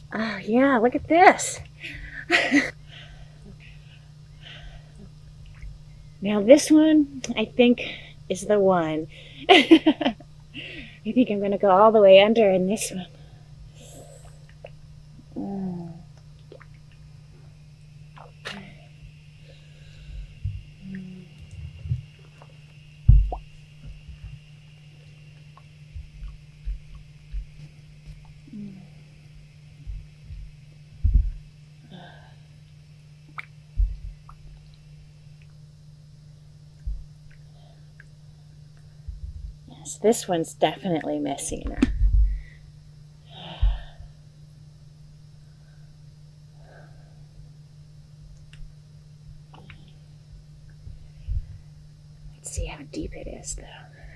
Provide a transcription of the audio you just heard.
Oh, yeah, look at this. Now this one, I think, is the one. I think I'm going to go all the way under in this one. Mm. Yes, this one's definitely missing. Let's see how deep it is, though.